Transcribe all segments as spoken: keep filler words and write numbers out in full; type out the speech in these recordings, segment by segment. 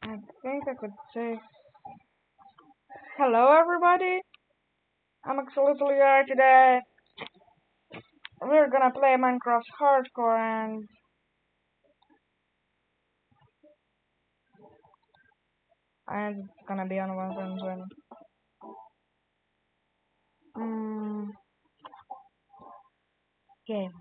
I think I could say hello, everybody. I'm absolutely here today. We're gonna play Minecraft Hardcore, and and it's gonna be on one point twenty. Mm, game.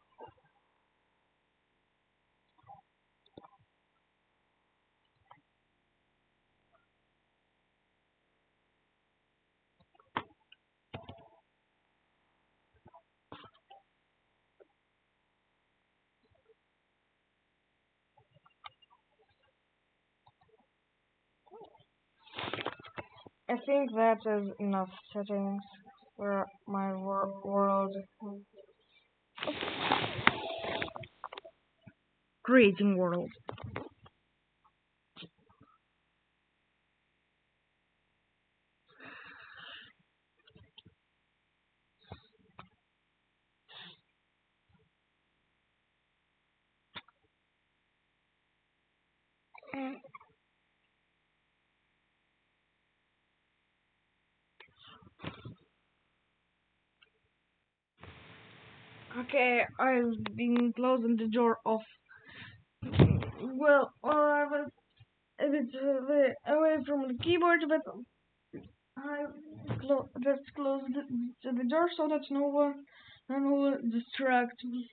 I think that is enough settings for my wor- world. Creating world. Okay, I've been closing the door off. Well, I was a bit uh, away from the keyboard, but I clo- just closed the, the door so that no one will distract me.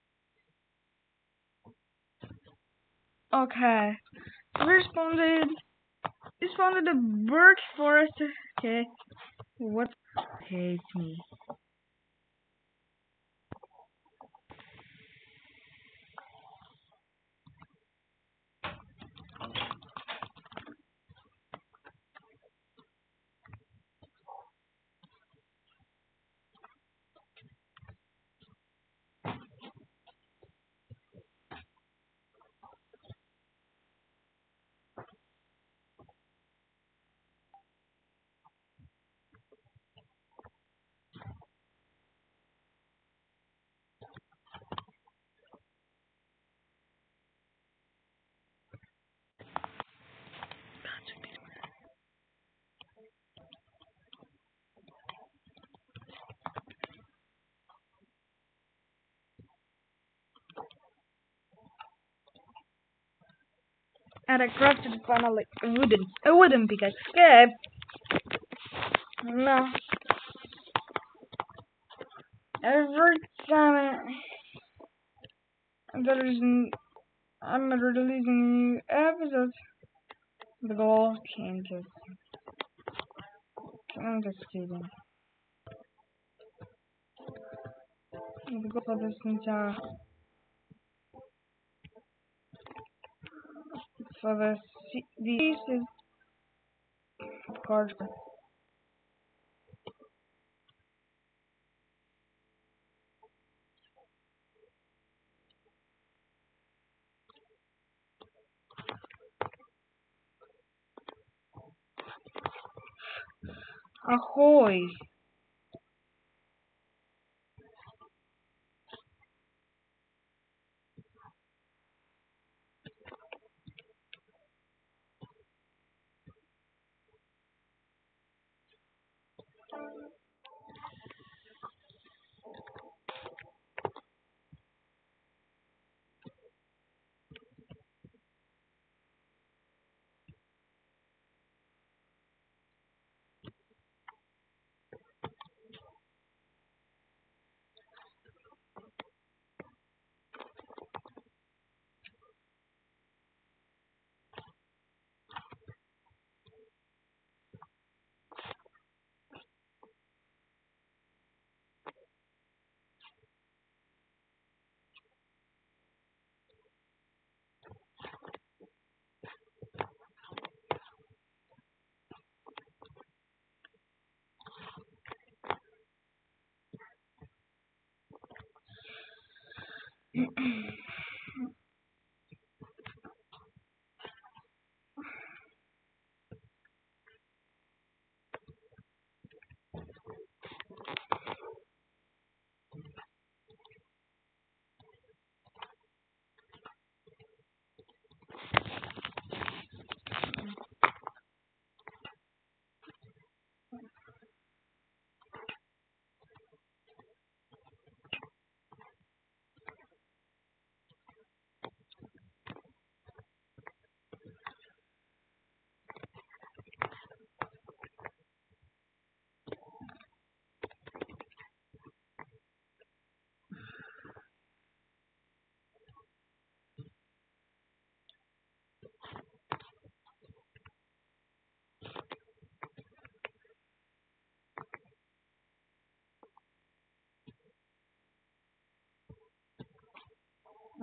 Okay. We responded. Responded a bird forest. Okay. What hates me? And I crafted finally a wooden, a wooden pickaxe. Okay. No. Every time there is an, I'm releasing a new episode, the goal changes. I'm just kidding. The goal for this entire for the these is card. Ahoy!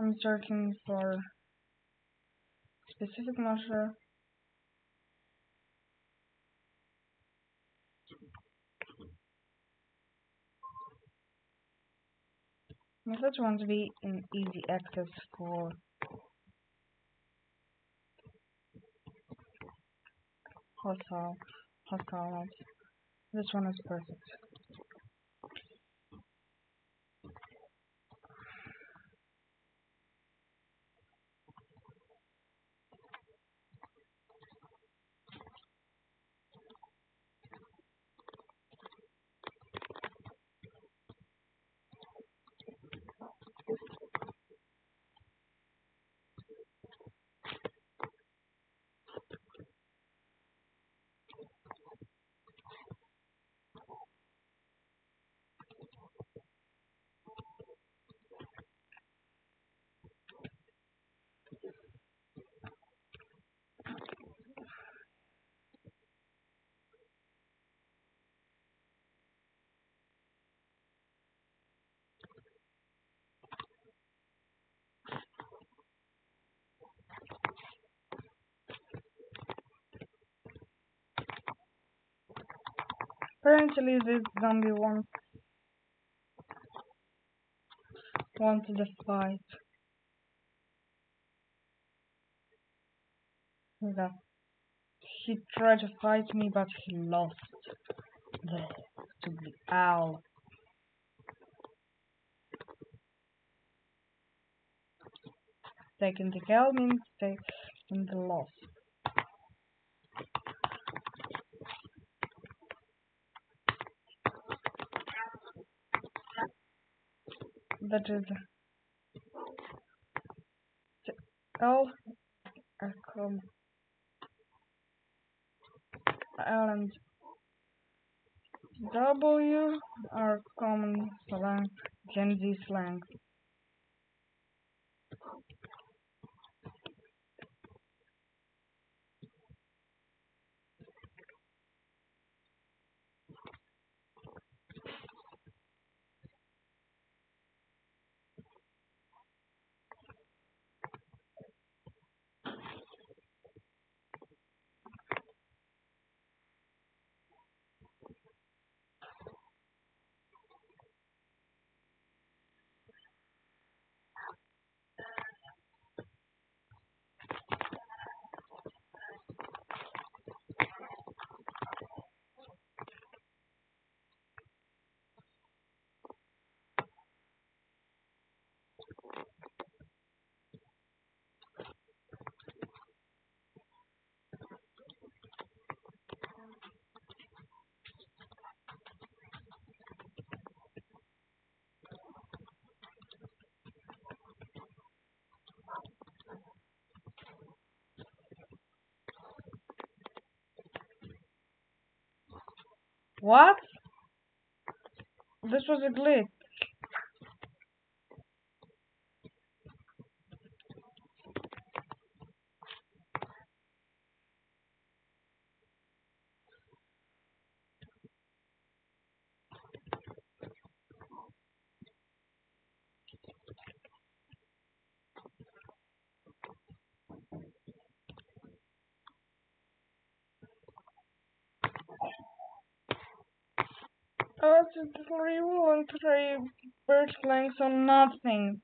I'm searching for specific measure. Methods want to be in easy access for hostile hostile labs. This one is perfect. Apparently this zombie wants wanted a fight. Yeah. He tried to fight me but he lost. The stupid owl. Taking the cow means taking the loss. That is L L and W are common slang, Gen Z slang. What? This was a glitch. Oh, it's three and three bird flanks on nothing.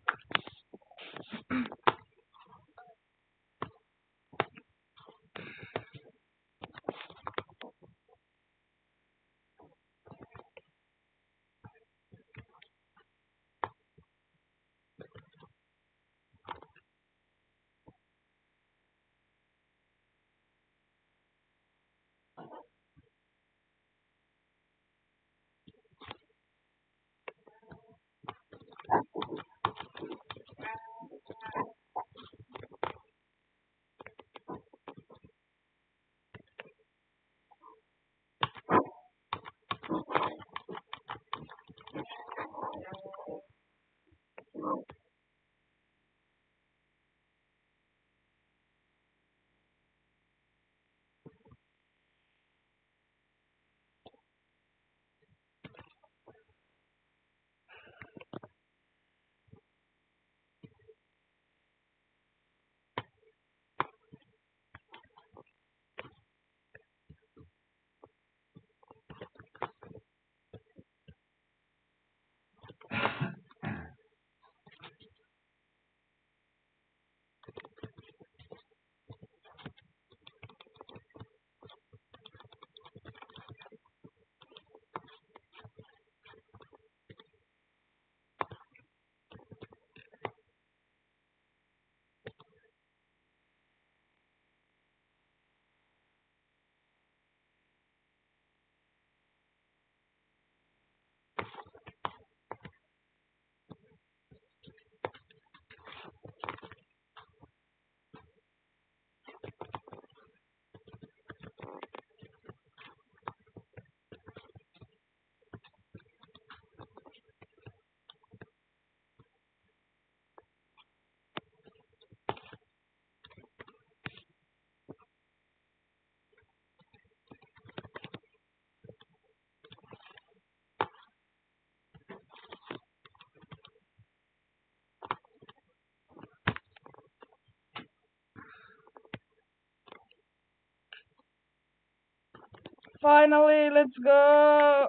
Finally, let's go.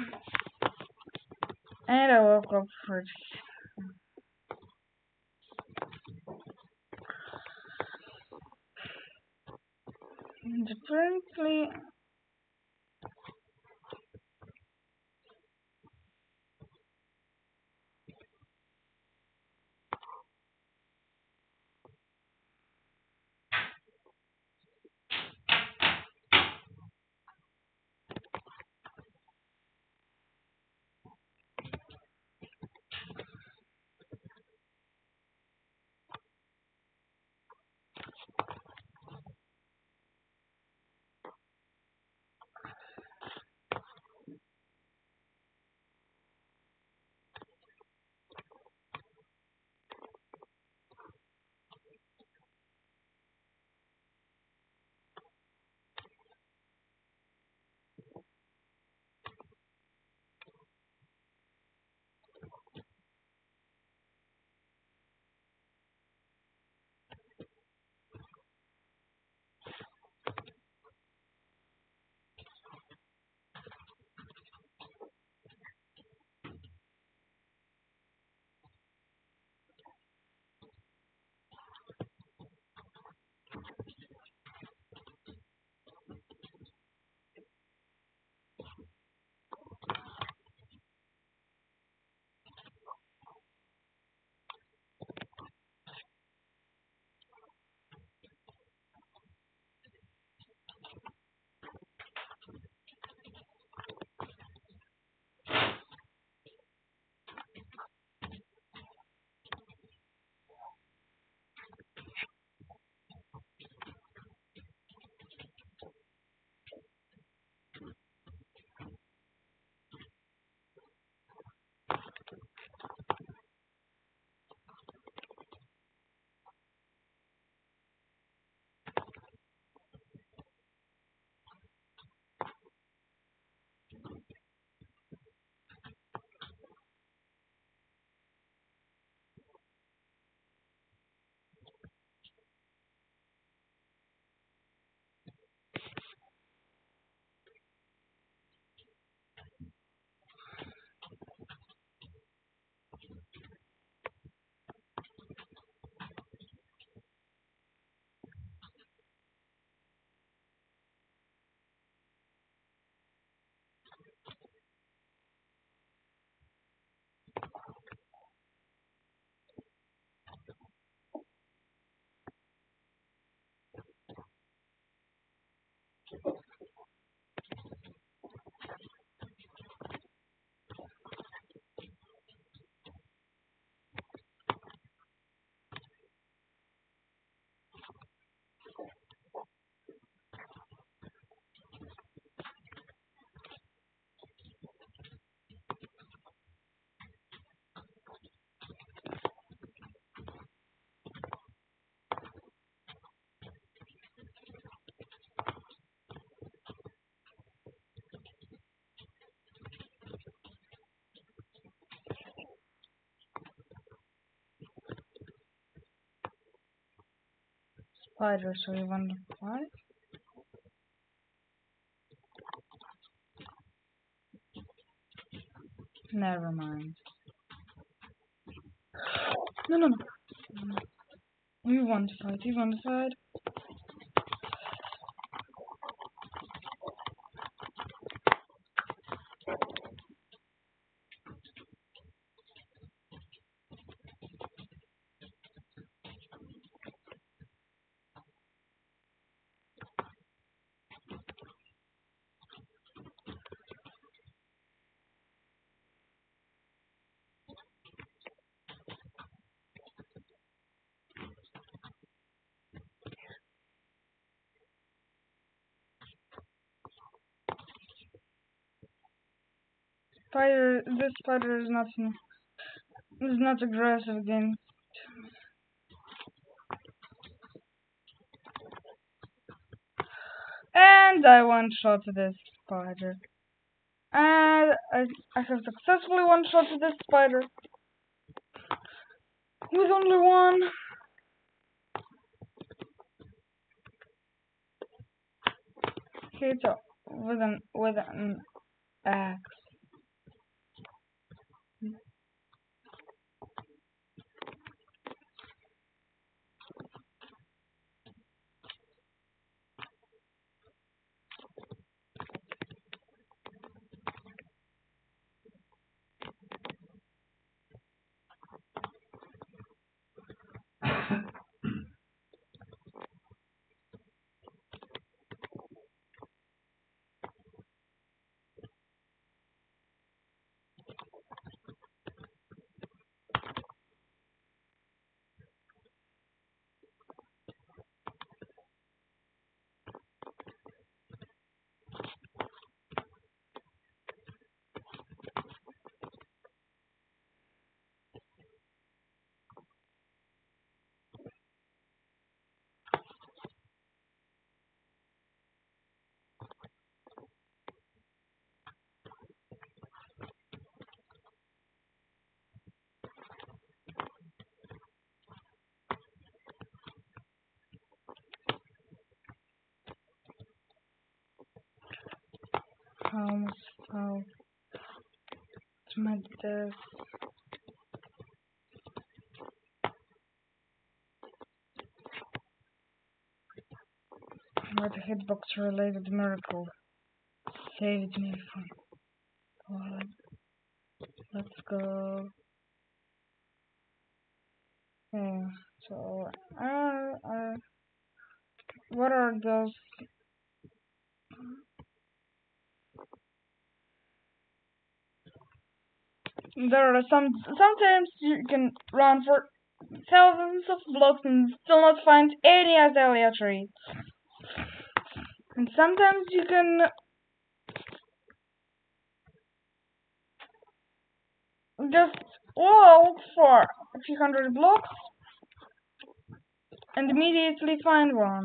And I woke up for differently. Spider, so you want to fight? Never mind. No, no, no. You want to fight, you want to fight. Spider, this spider is not is not aggressive against. And I one-shot this spider. And I, I have successfully one-shot this spider. With only one. Okay, so with an with an axe. How much how to make this? What a hitbox related miracle saved me from God. Let's go. Yeah, so uh, uh what are those? There are some sometimes you can run for thousands of blocks and still not find any azalea tree. And sometimes you can just walk for a few hundred blocks and immediately find one.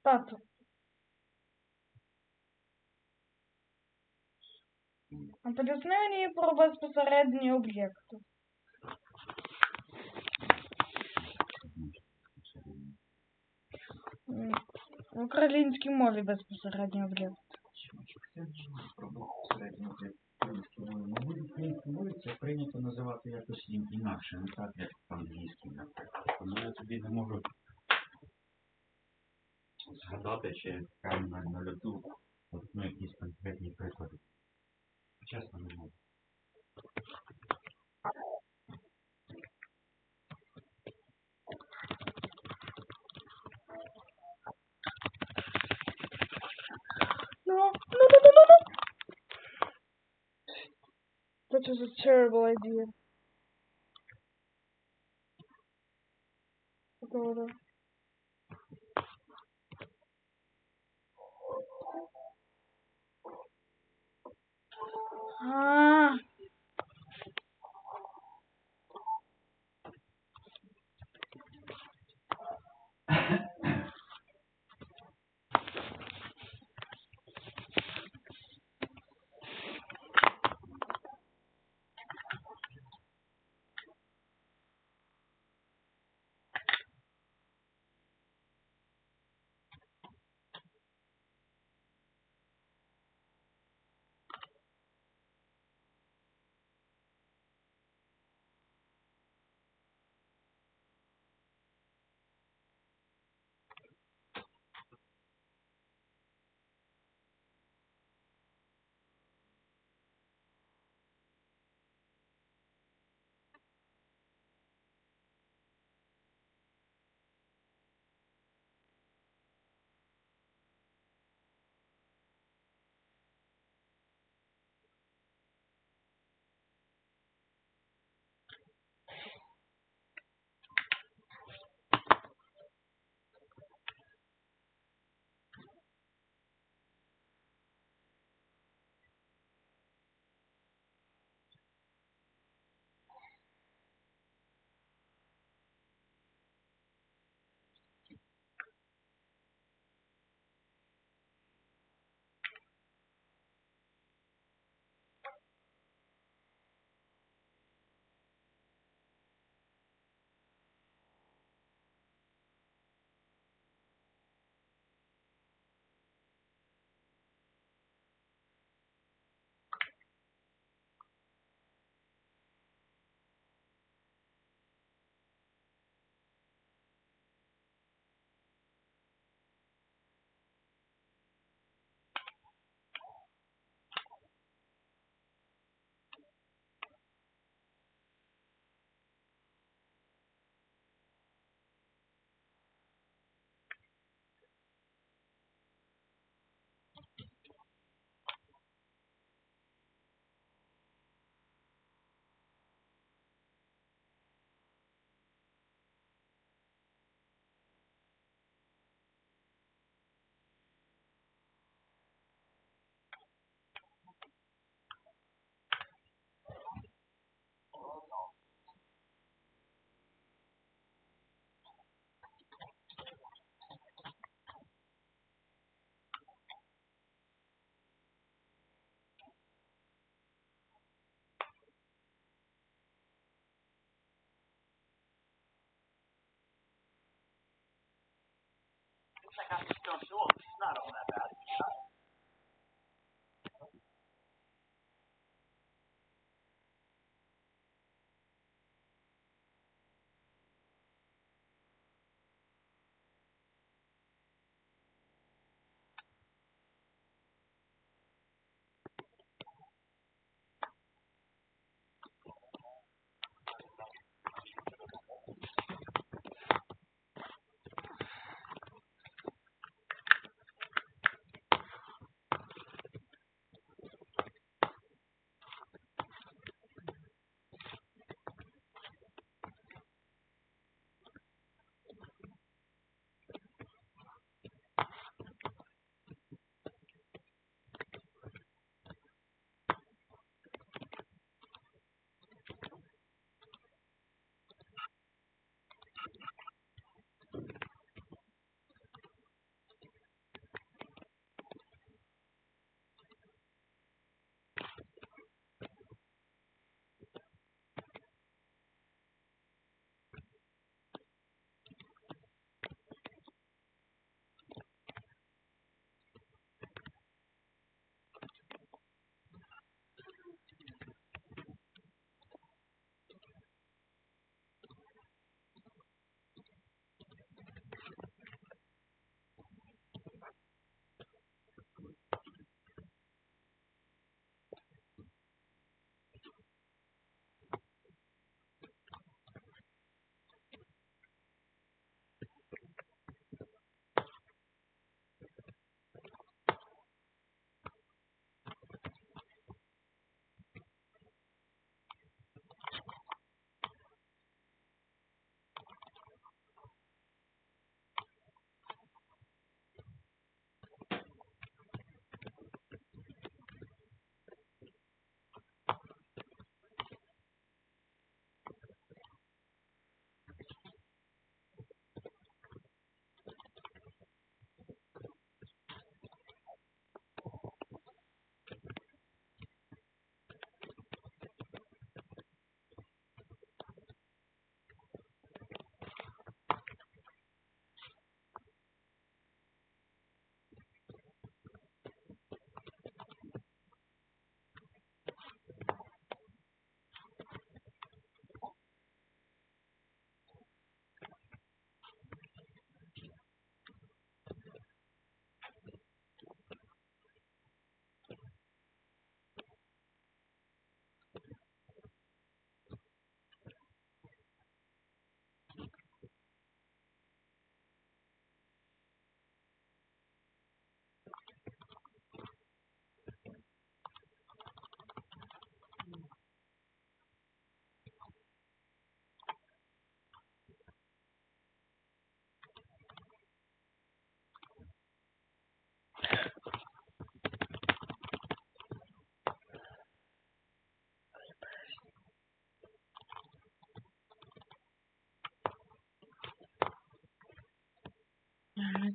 Тато. А поясни мені про безпосередній об'єкт. В українській мові безпосередній об'єкт. Про безпосередній об'єкт українській мові. Мабуть, в українській мові це прийнято називати якось інакше, не так, як в англійській, наприклад. Тому я тобі не можу згадати, чи прямо на, на льоту, ну, якісь конкретні приклади. Чесно, не можу. No, no, no, no, no, no. That was a terrible idea. Погода. А. I got some stuff to It's not all that bad.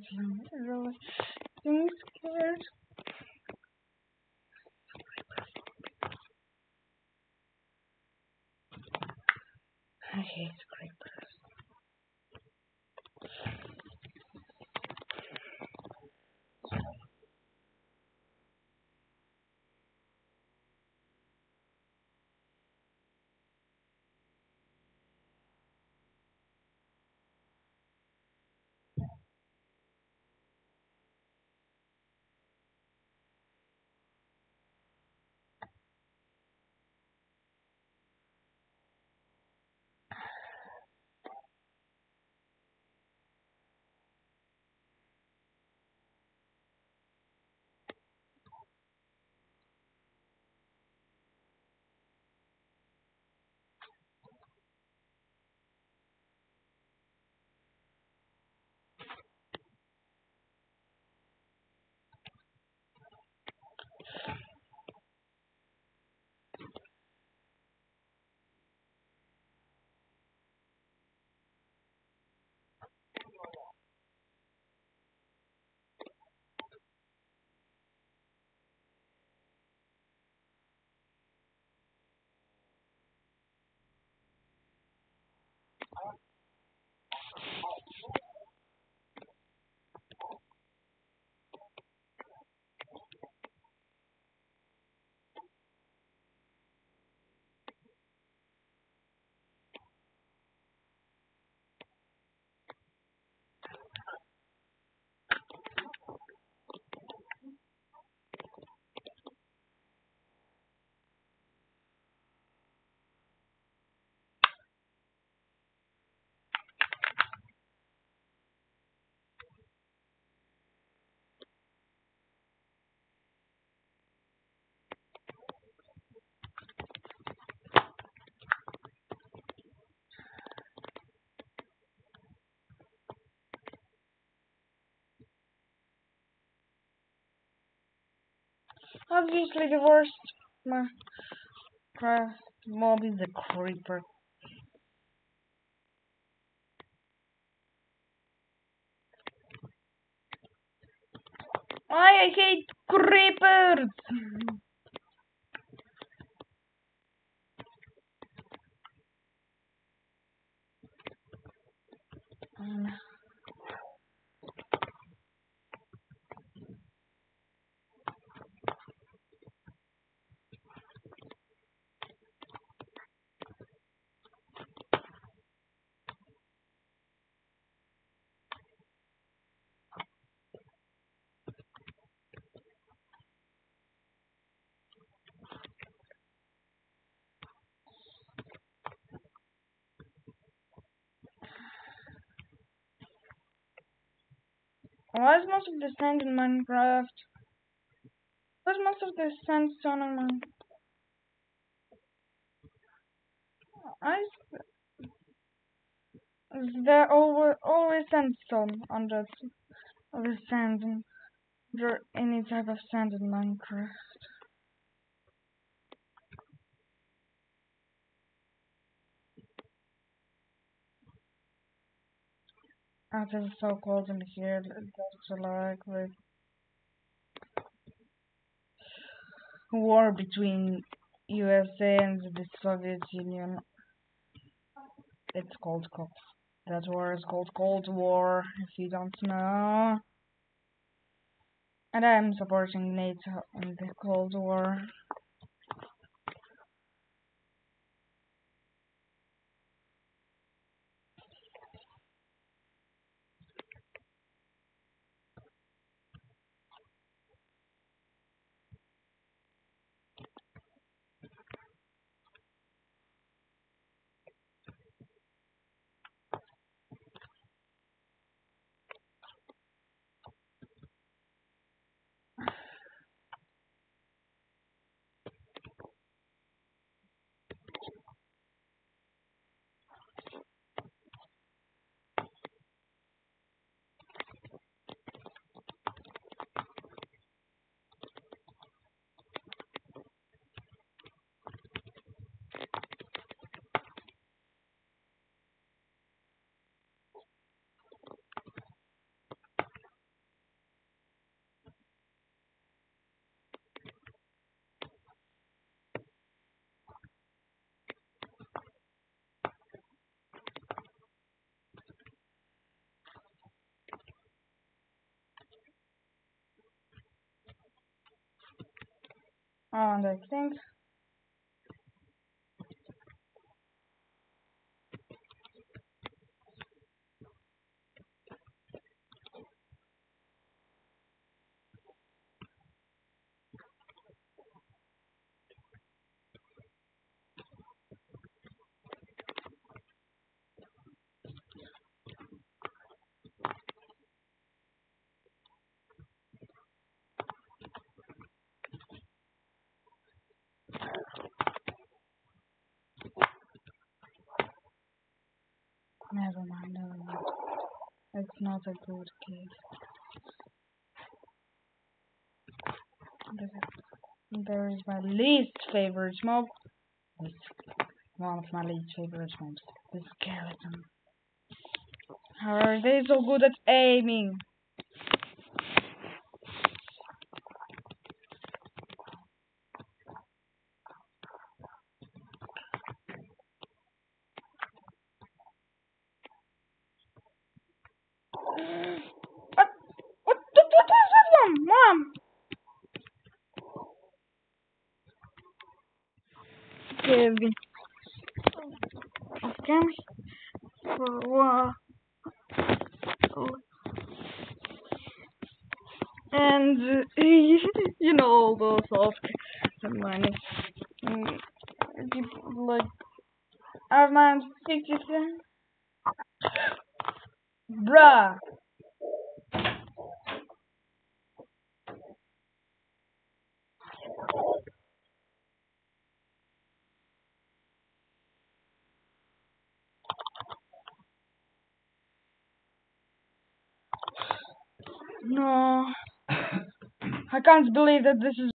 really I'm scared. I hate creepers. Obviously, the worst Minecraft mob is the creeper. I hate creepers! Um, Why is most of the sand in Minecraft? Why is most of the sandstone in Minecraft? I is there always, always sandstone on the, on the sand and there any type of sand in Minecraft? Oh, it is so cold in here. It's like the war between U S A and the Soviet Union. It's called Cold. That war is called Cold War, if you don't know. And I'm supporting NATO in the Cold War. And I think never mind, never mind. It's not a good case. There is my least favorite mob. This one of my least favorite mobs. The skeleton. How are they so good at aiming? What? What? What, what is this one, Mom? Give okay. For and uh, you know all those soft money. Mm, like I mind sixty cents. Bruh. No. I can't believe that this is